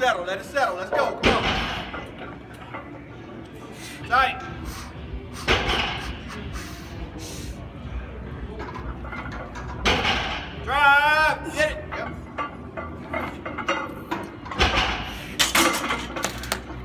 settle. Let it settle. Let's go. Come on. Tight.